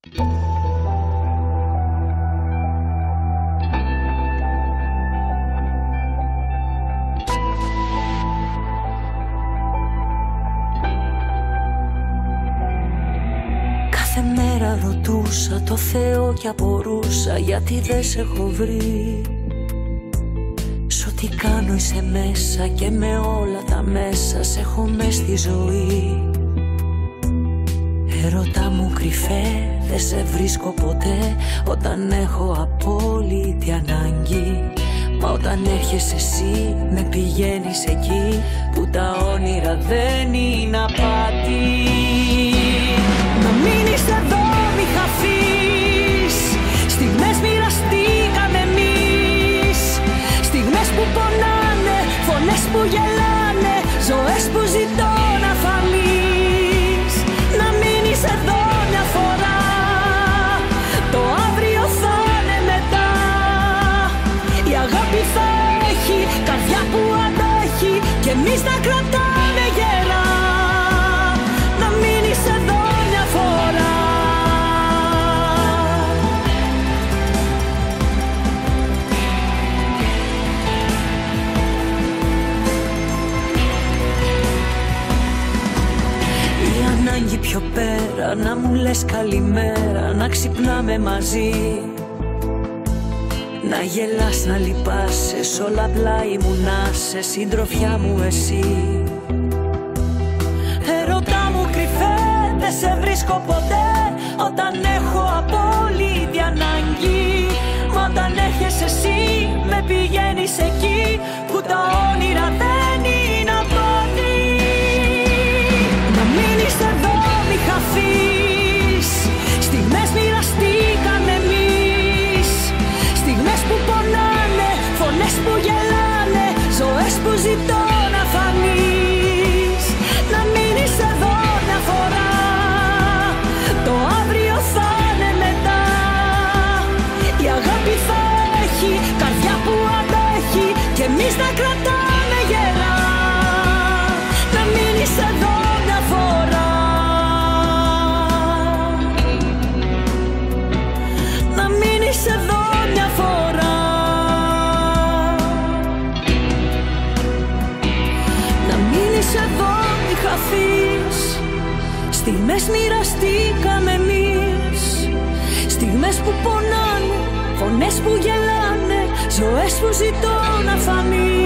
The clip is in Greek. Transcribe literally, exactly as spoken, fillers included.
Κάθε μέρα ρωτούσα το Θεό και απορούσα γιατί δεν σε έχω βρει. Σ' ό,τι κάνω είσαι μέσα και με όλα τα μέσα σε έχω μες στη ζωή. Ερώτα μου κρυφέ, δεν σε βρίσκω ποτέ όταν έχω απόλυτη ανάγκη. Μα όταν έρχεσαι εσύ με πηγαίνεις εκεί που τα όνειρα δεν είναι απάτη. Να μείνεις εδώ μη χαθείς, στιγμές μοιραστήκαμε εμείς. Στιγμές που πονάνε, φωνές που γελάνε, ζωές που ζητώ να φανείς. Να μείνεις εδώ μια φορά, το αύριο θα είναι μετά. Η αγάπη θα έχει καρδιά που αντέχει και εμείς να κρατάμε γερά. Να μείνεις εδώ μια φορά. Η ανάγκη πιο πέρα να μου λες καλημέρα, να ξυπνάμε μαζί. Να γελάς, να λυπάσαι, σ' όλα απλά ήμουνα σε συντροφιά μου εσύ. Ερώτα μου κρυφέ, δεν σε βρίσκω ποτέ όταν έχω απόλυτη ανάγκη. Μα όταν έρχεσαι εσύ με πηγαίνεις εκεί που τα όνειρα δεν είναι απάτη. Να μείνεις εδώ μη χαθείς, στιγμές μοιραστήκαμε εμείς. Στιγμές που πονάνε, φωνές που γελάνε, ζωές που ζητώ να φανείς. Να μείνεις εδώ μια φορά, το αύριο θα είναι μετά. Η αγάπη θα έχει καρδιά που αντέχει και εμείς να κρατάμε γερά. Να μείνεις εδώ μια φορά, να μείνεις εδώ μια φορά. Να μείνεις εδώ μη χαθείς, στιγμές μοιραστήκαμε εμείς. Στιγμές που πονάνε, φωνές που γελάνε, ζωές που ζητώ να φανείς.